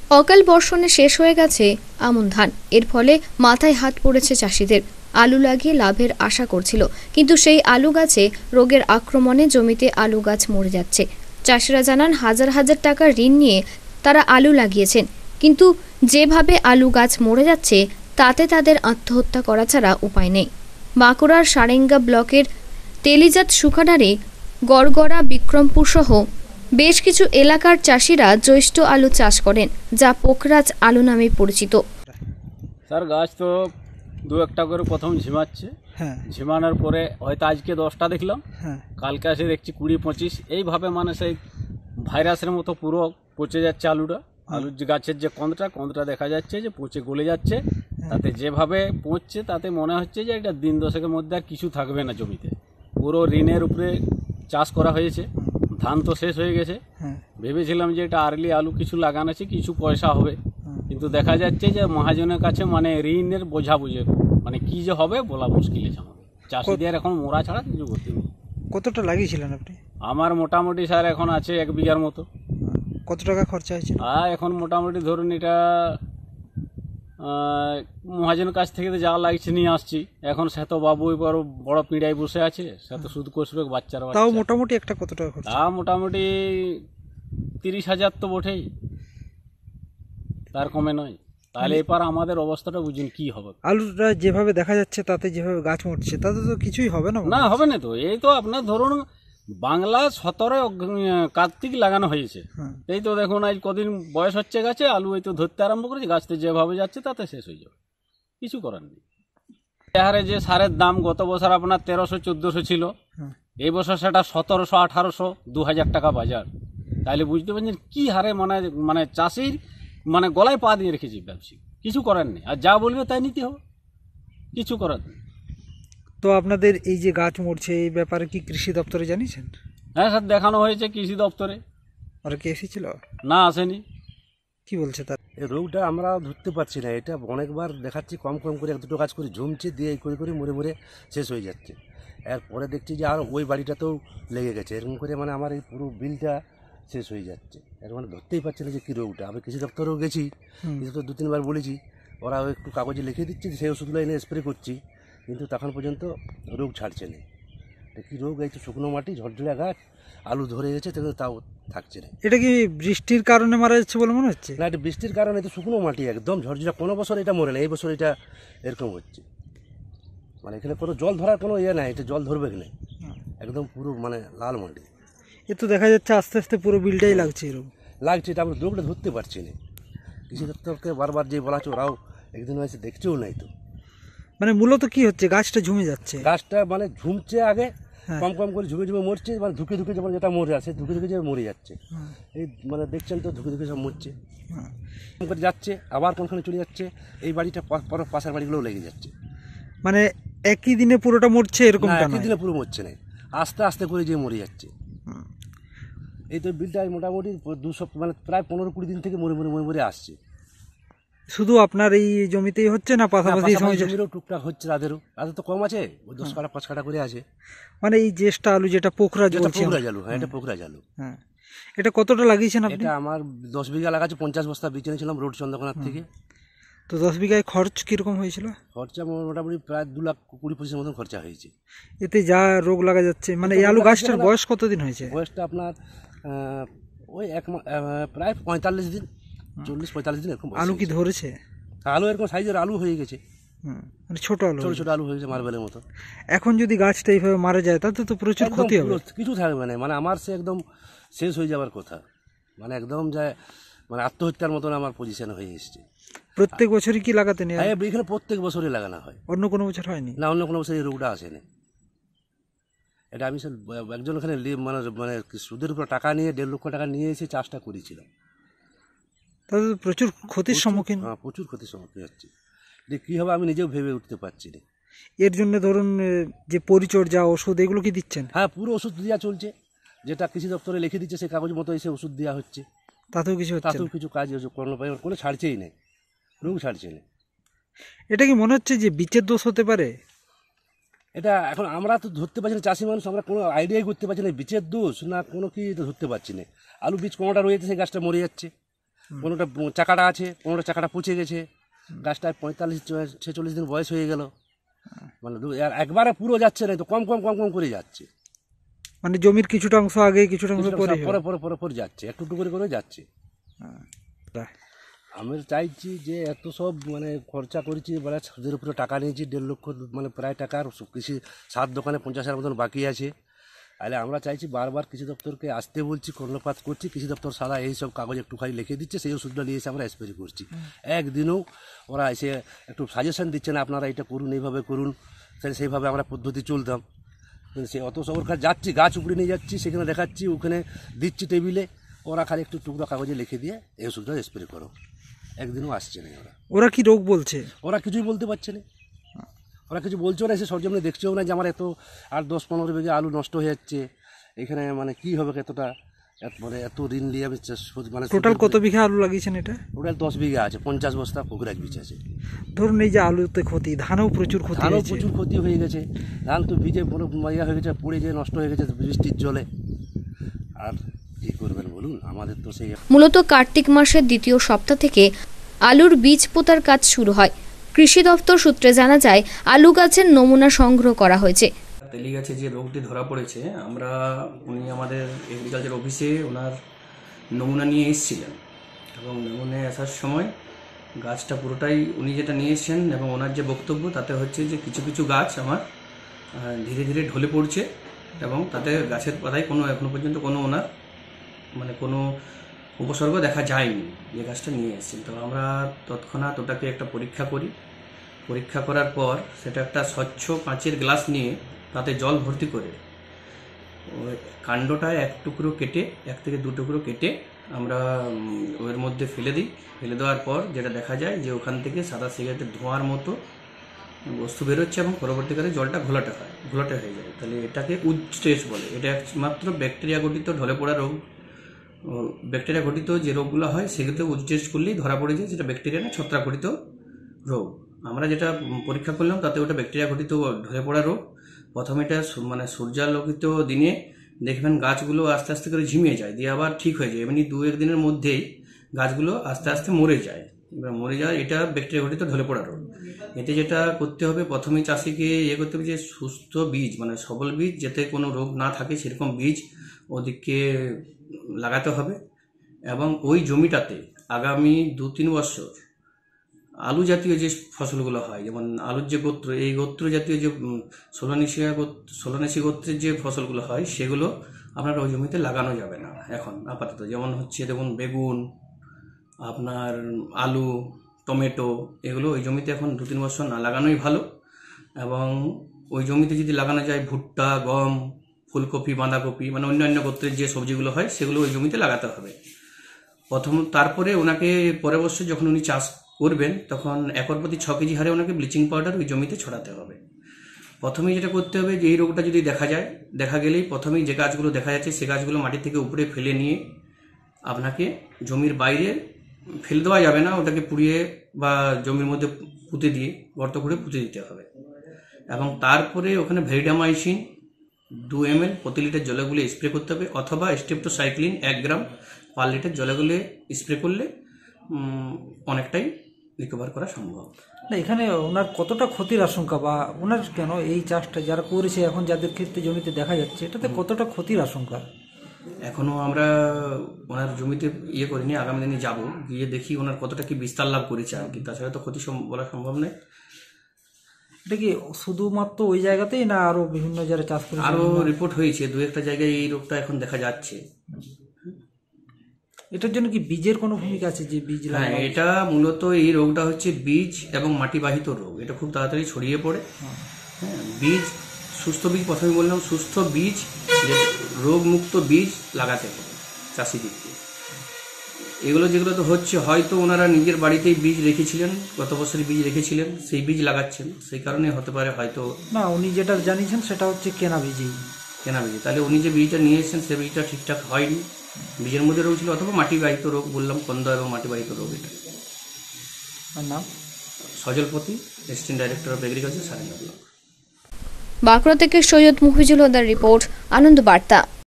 অকাল বর্ষণে শেষ হয়ে গেছে আমন ধান। এর ফলে মাথায় হাত পড়েছে চাষিদের। আলু লাগিয়ে লাভের আশা করছিল, কিন্তু সেই আলু গাছে রোগের আক্রমণে জমিতে আলু গাছ মরে যাচ্ছে। চাষিরা জানান, হাজার হাজার টাকা ঋণ নিয়ে তারা আলু লাগিয়েছেন, কিন্তু যেভাবে আলু গাছ মরে যাচ্ছে তাতে তাদের আত্মহত্যা করা ছাড়া উপায় নেই। বাঁকুড়ার সারেঙ্গা ব্লকের তেলিজাত সুখাডারে গড়গড়া, বিক্রমপুর সহ বেশ কিছু এলাকার চাষিরা জ্যৈষ্ঠ আলু চাষ করেন, যা পোখরাজ আলু নামে পরিচিত। স্যার, গাছ তো দু একটা করে প্রথম ঝিমাচ্ছে, ঝিমানোর পরে হয়তো আজকে 10টা দেখলাম, কালকে এসে দেখছি 20-25, এইভাবে মানে সেই ভাইরাসের মতো পুরো পচে যাচ্ছে আলুটা। আলুর যে গাছের যে কন্দ্রটা দেখা যাচ্ছে যে পচে গলে যাচ্ছে। তাতে যেভাবে পচছে তাতে মনে হচ্ছে যে এটা দিন দশেকের মধ্যে আর কিছু থাকবে না জমিতে। পুরো ঋণের উপরে চাষ করা হয়েছে, ধান তো শেষ হয়ে গেছে। ভেবেছিলাম যে এটা আর্লি আলু কিছু লাগানো আছে, কিছু পয়সা হবে, কিন্তু দেখা যাচ্ছে যে মহাজনের কাছে মানে ঋণের বোঝা বুঝে মানে কি যে হবে বলা মুশকিল আছে আমাদের চাষিদের। এখন মোরা ছাড়া কিছু করতে নেই। কতটা লাগিয়েছিলেন আপনি? আমার মোটামুটি স্যার এখন আছে 1 বিঘার মতো। কত টাকা খরচা হয়েছে? এখন মোটামুটি ধরুন এটা মহাজনের কাছ থেকে তো যা লাগছে নিয়ে আসছি। এখন সে তো বাবু এবার বড় পিঁড়ায় বসে আছে, সে তো সুদ কষবে বাচ্চারা। তাও মোটামুটি একটা কত টাকা খরচা? তা মোটামুটি 30,000 তো বটেই, তার কমে নয়। তাহলে এবার আমাদের অবস্থাটা বুঝুন কি হবে। আলুটা যেভাবে দেখা যাচ্ছে তাতে যেভাবে গাছ মরছে তাতে তো কিছুই হবে না। না, হবে না তো। এই তো আপনার ধরুন বাংলা 17 কার্তিক লাগানো হয়েছে, এই তো দেখুন আজ কদিন বয়স হচ্ছে গাছে, আলু এই তো ধরতে আরম্ভ করেছে। গাছতে যেভাবে যাচ্ছে তাতে শেষ হয়ে যাবে, কিছু করার নেই। হারে যে সারের দাম গত বছর আপনার 1300-1400 ছিল, এই বছর সেটা 1700-1800, 2000 টাকা বাজার। তাহলে বুঝতে পারছেন কি হারে মানে চাষির মানে গলায় পা দিয়ে রেখেছি ব্যবসায়ী। কিছু করার নেই, আর যা বলবে তাই নিতে হবে, কিছু করার নেই। তো আপনাদের এই যে গাছ মরছে এই ব্যাপারে কি কৃষি দপ্তরে জানিয়েছেন? হ্যাঁ স্যার, দেখানো হয়েছে কৃষি দপ্তরে। আর কি এসেছিল? না, আসেনি। কি বলছে তার? এই রোগটা আমরা ধরতে পারছি না। এটা অনেকবার দেখাচ্ছি, কম করে 1-2টো গাছ করে ঝুমছে, দিয়ে এই করে মরে শেষ হয়ে যাচ্ছে। এরপরে দেখছি যে আর ওই বাড়িটাতেও লেগে গেছে। এরকম করে মানে আমার এই পুরো বিলটা শেষ হয়ে যাচ্ছে। এর মানে ধরতেই পারছি না যে কী রোগটা। আমি কৃষি দপ্তরেও গেছি, কৃষি দপ্তর 2-3 বার বলেছি, ওরা একটু কাগজে লিখে দিচ্ছে, সেই ওষুধগুলো এনে স্প্রে করছি, কিন্তু তখন পর্যন্ত রোগ ছাড়ছে না। কী রোগ? এই তো শুকনো মাটি, ঝরঝরা গাছ, আলু ধরে গেছে, তাও থাকছে না। এটা কি বৃষ্টির কারণে মারা যাচ্ছে বলে মনে হচ্ছে? না, এটা বৃষ্টির কারণে। তো শুকনো মাটি একদম ঝরঝরা। কোনো বছর এটা মরে না, এই বছর এটা এরকম হচ্ছে। মানে এখানে কোনো জল ধরার কোনো ইয়ে নাই, এটা জল ধরবে কি না, একদম পুরো মানে লাল মাটি। এ তো দেখা যাচ্ছে আস্তে আস্তে পুরো বিলটাই লাগছে এরকম লাগছে। এটা আমরা রোগটা ধরতে পারছি না। কৃষি দপ্তরকে বারবার যে বলা হচ্ছে, ওরাও একদিন হয়েছে দেখছেও নাই। তো মানে মূলত কি হচ্ছে, গাছটা ঝুমে যাচ্ছে। গাছটা মানে ঝুমছে আগে, কম করে ঝুঁকে মরছে, মানে ধুকে যেমন যেটা মরে আছে, ধুকে যে মরে যাচ্ছে। এই মানে দেখছেন তো, ধুকে সব মরছে, করে যাচ্ছে, আবার কোনখানে চলে যাচ্ছে। এই বাড়িটা পাশের বাড়িগুলোও লেগে যাচ্ছে। মানে একই দিনে পুরোটা মরছে এরকম? একই দিনে পুরো মরছে না, আস্তে আস্তে করে যে মরে যাচ্ছে। এই তো বিলটা মোটামুটি 200 মানে প্রায় 15-20 দিন থেকে মরে আসছে। শুধু আপনার এই জমিতেই হচ্ছে না পাশাপাশি জমিরও টুকটাক হচ্ছে? তাদের তো কম আছে, ওই 10 কাঠা 5 কাঠা করে আছে। মানে এই জ্যেষ্ঠ আলু যেটা পোখরাজ বলছি। হ্যাঁ, এটা পোখরাজ আলু। হ্যাঁ, এটা কতটা লাগিয়েছেন আপনি? এটা আমার 10 বিঘা লাগাচ্ছে, 50 বস্তা বীজ এনেছিলাম রোড চন্দ্রকোনার থেকে। তো 10 বিঘায় খরচ কিরকম হয়েছিল? খরচা মোটামুটি প্রায় 2,20,25,000 মতন খরচা হয়েছে। এতে যা রোগ লাগা যাচ্ছে, মানে এই আলু গাছটার বয়স কতদিন হয়েছে? বয়সটা আপনার ওই প্রায় 45 দিন, 40-45 দিন এরকম। আলু কি ধরেছে? আলু এরকম সাইজের আলু হয়ে গেছে, মানে ছোট আলু হয়ে গেছে মার্বেলের মতো। এখন যদি গাছটা এইভাবে মারা যায় তাতে তো প্রচুর ক্ষতি হবে। কিছু থাকবে না, মানে আমার সে একদম শেষ হয়ে যাওয়ার কথা, মানে একদম যায় মানে আত্মহত্যার মতন আমার পজিশন হয়ে এসছে। প্রত্যেক বছরই কি লাগাতে নেই? এখানে প্রত্যেক বছরই লাগানো হয়। অন্য কোনো বছর হয়নি? না, অন্য কোনো বছর এই রোগটা আসেনি। এটা আমি একজন এখানে মানে সুদের উপর টাকা নিয়ে 1.5 লক্ষ টাকা নিয়ে এসে চাষটা করেছিলাম। তাহলে তো প্রচুর ক্ষতির সম্মুখীন। হ্যাঁ, প্রচুর ক্ষতির সম্মুখীন হচ্ছে। যে কী হবে আমি নিজেও ভেবে উঠতে পারছি না। এর জন্য ধরুন যে পরিচর্যা, ওষুধ এগুলো কি দিচ্ছেন? হ্যাঁ, পুরো ওষুধ দেওয়া চলছে, যেটা কৃষি দপ্তরে লিখে দিচ্ছে সেই কাগজ মতো এসে ওষুধ দেওয়া হচ্ছে। তাতেও কিছু কাজ কোনো ছাড়ছেই নেই, রোগ ছাড়ছে না। এটা কি মনে হচ্ছে যে বীজের দোষ হতে পারে? এটা এখন আমরা তো ধরতে পারছি না, চাষি মানুষ, আমরা কোনো আইডিয়াই করতে পারছি না বীজের দোষ না কোনো কি ধরতে পারছি না। আলু বীজ কোনোটা রয়েছে, সেই গাছটা মরে যাচ্ছে। কোনোটা চাকাটা আছে, কোনোটা চাকাটা পচে গেছে, গাছটা 45-46 দিন বয়স হয়ে গেল, মানে একবারে পুরো যাচ্ছে না, তো কম কম কম কম করে যাচ্ছে, মানে জমির কিছুটা অংশ আগে কিছুটা অংশ পরে পরে পরে পরে পরে যাচ্ছে, একটু একটু করে করে যাচ্ছে। আমি চাইছি যে এত সব মানে খরচা করেছি, মানে ছাদের উপরে টাকা নিয়েছি 1.5 লক্ষ, মানে প্রায় টাকার কৃষি সার দোকানে 50,000 মতন বাকি আছে। তাহলে আমরা চাইছি, বারবার কৃষি দপ্তরকে আসতে বলছি, কর্ণপাত করছি, কৃষি দপ্তর সারা এই সব কাগজ একটুখানি লিখে দিচ্ছে, সেই ওষুধটা নিয়ে এসে আমরা স্প্রে করছি। একদিনও ওরা এসে একটু সাজেশন দিচ্ছে না, আপনারা এটা করুন, এইভাবে করুন, সেইভাবে আমরা পদ্ধতি চলতাম। কিন্তু সে অত সব কাছে যাচ্ছি, গাছ উপরে নিয়ে যাচ্ছি, সেখানে দেখাচ্ছি, ওখানে দিচ্ছি টেবিলে, ওরা খালি একটু টুকরো কাগজে লিখে দিয়ে এই ওষুধটা স্প্রে করো, একদিনও আসছে না। ওরা কি রোগ বলছে? ওরা কিছুই বলতে পারছে না, ওরা কিছু বলছেও না, এসে সরজমিনে দেখছেও না যে আমার এত 8-10-15 বিঘা আলু নষ্ট হয়ে যাচ্ছে এখানে, মানে কি হবে এতটা, মানে এত ঋণ নিয়ে আমি মানে টোটাল কত বিঘা আলু লাগিয়েছেন? এটা টোটাল 10 বিঘা আছে, 50 বস্তা পোকরাজ বীজ আছে। ধরুন এই যে আলুতে ক্ষতি, ধানেও প্রচুর ক্ষতি, ধানও প্রচুর ক্ষতি হয়ে গেছে, ধান তো ভিজে পুরো মাইয়া হয়ে গেছে, পড়ে যেয়ে নষ্ট হয়ে গেছে বৃষ্টির জলে। আর কি করবেন বলুন, আমাদের তো সেই মূলত কার্তিক মাসের দ্বিতীয় সপ্তাহ থেকে আলুর বীজ পোঁতার কাজ শুরু হয়। কৃষি দপ্তর সূত্রে জানা যায়, আলু গাছের নমুনা সংগ্রহ করা হয়েছে। তেলি গাছে যে রোগটি ধরা পড়েছে, উনি আমাদের এগ্রিকালচার অফিসে ওনার নমুনা নিয়ে এসেছিলেন, এবং নমুনা আসার সময় গাছটা পুরোটাই উনি যেটা নিয়ে এসেছেন, এবং ওনার যে বক্তব্য তাতে হচ্ছে যে কিছু কিছু গাছ আমার ধীরে ধীরে ঢলে পড়ছে, এবং তাতে গাছের পাতায় এখনো পর্যন্ত ওনার মানে কোনো উপসর্গ দেখা যায়নি যে গাছটা নিয়ে এসেছেন। তো আমরা তৎক্ষণাৎ ওটাকে একটা পরীক্ষা করি, পরীক্ষা করার পর সেটা একটা স্বচ্ছ কাঁচের গ্লাস নিয়ে তাতে জল ভর্তি করে ওই কাণ্ডটায় 1 থেকে 2 টুকরো কেটে আমরা ওর মধ্যে ফেলে দিই। ফেলে দেওয়ার পর যেটা দেখা যায় যে ওখান থেকে সাদা সিগারেটের ধোঁয়ার মতো বস্তু বেরোচ্ছে, এবং পরবর্তীকালে জলটা ঘোলাটে হয়ে যায়। তাহলে এটাকে উডস্টেজ বলে। এটা একমাত্র ব্যাকটেরিয়া গঠিত ঢলে পড়া রোগ। ব্যাকটেরিয়া ঘটিত যে রোগগুলো হয় সেগুলো উডস্টেজ করলেই ধরা পড়ে যায়, যেটা ব্যাকটেরিয়া না, ছত্রাক ঘটিত রোগ। আমরা যেটা পরীক্ষা করলাম তাতে ওটা ব্যাকটেরিয়া ঘটিত ঢলে পড়া রোগ। প্রথমে এটা মানে সূর্যালোকিত দিনে দেখবেন গাছগুলো আস্তে আস্তে করে ঝিমিয়ে যায়, দিয়ে আবার ঠিক হয়ে যায়, এমনি 2-1 দিনের মধ্যেই গাছগুলো আস্তে আস্তে মরে যায়। এবার মরে যায়, এটা ব্যাকটেরিয়া ঘটিত ঢলে পড়া রোগ। এতে যেটা করতে হবে, প্রথমে চাষিকে করতে হবে যে সুস্থ বীজ, মানে সবল বীজ, যাতে কোনো রোগ না থাকে সেরকম বীজ ওদিকে লাগাতে হবে, এবং ওই জমিটাতে আগামী 2-3 বছর আলু জাতীয় যে ফসলগুলো হয়, যেমন আলুর যে গোত্র, এই গোত্র জাতীয় যে সোলানেসি গোত্রের যে ফসলগুলো হয় সেগুলো আপনার ওই জমিতে লাগানো যাবে না এখন আপাতত। যেমন হচ্ছে দেখুন বেগুন, আপনার আলু, টমেটো, এগুলো ওই জমিতে এখন 2-3 বছর না লাগানোই ভালো। এবং ওই জমিতে যদি লাগানো যায় ভুট্টা, গম, ফুলকপি, বাঁধাকপি, মানে অন্যান্য গোত্রের যে সবজিগুলো হয় সেগুলো ওই জমিতে লাগাতে হবে তারপরে ওনাকে পরের বছর যখন উনি চাষ করবেন তখন একর প্রতি 6 কেজি হারে ওনাকে ব্লিচিং পাউডার ওই জমিতে ছড়াতে হবে। প্রথমেই যেটা করতে হবে যে এই রোগটা যদি দেখা গেলেই প্রথমেই যে গাছগুলো দেখা যাচ্ছে সে গাছগুলো মাটি থেকে উপরে ফেলে নিয়ে আপনাকে জমির বাইরে ফেলে দেওয়া যাবে না, ওটাকে পুড়িয়ে বা জমির মধ্যে পুঁতে দিয়ে গর্ত করে পুঁতে দিতে হবে। এবং তারপরে ওখানে ভেরিডামাইসিন 2 ml প্রতি লিটার জলে গুলে স্প্রে করতে হবে, অথবা স্টেপটোসাইক্লিন 1 গ্রাম পার লিটার জলে গুলে স্প্রে করলে অনেকটাই রিকভার করা সম্ভব। না, এখানে ওনার কতটা ক্ষতির আশঙ্কা, বা ওনার কেন এই চাষটা যারা করেছে এখন যাদের ক্ষেত্রে জমিতে দেখা যাচ্ছে এটাতে কতটা ক্ষতির আশঙ্কা? এখনো আমরা ওনার জমিতে করিনি, আগামী দিনে যাব, গিয়ে দেখি ওনার কতটা কি বিস্তার লাভ করেছে আর কি, তাছাড়া তো ক্ষতি বলা সম্ভব নয়। এটা কি শুধুমাত্র ওই জায়গাতেই, না আরো বিভিন্ন যারা চাষ করে আরো রিপোর্ট হয়েছে 2-1টা জায়গায় এই রোগটা এখন দেখা যাচ্ছে। এটার জন্য কি বীজের কোনো ভূমিকা আছে? যে বীজ, হ্যাঁ, এটা মূলত এই রোগটা হচ্ছে বীজ এবং মাটিবাহিত রোগ, এটা খুব তাড়াতাড়ি ছড়িয়ে পড়ে। হ্যাঁ, বীজ, সুস্থ বীজ, প্রথমে বললাম সুস্থ বীজ, রোগমুক্ত বীজ লাগাতে হবে চাষিদিকে। এগুলো যেগুলো তো হচ্ছে, হয়তো ওনারা নিজের বাড়িতেই বীজ রেখেছিলেন, গত বছরই বীজ রেখেছিলেন, সেই বীজ লাগাচ্ছেন, সেই কারণে হতে পারে হয়তো। না, উনি যেটা জানিয়েছেন সেটা হচ্ছে কেনা বীজ। তাহলে উনি যে বীজটা নিয়ে এসেছেন সেই বীজটা ঠিকঠাক হয়নি, বীজের মধ্যে রোগ ছিল, অথবা মাটিবাহিত রোগ, বললাম কন্দ এবং মাটিবাহিত রোগ। এটা নাম Sajalpati, assistant director of agriculture, Sarenga block. Bankura থেকে সৈয়দ মুফিজুল হদার রিপোর্ট, আনন্দ বার্তা।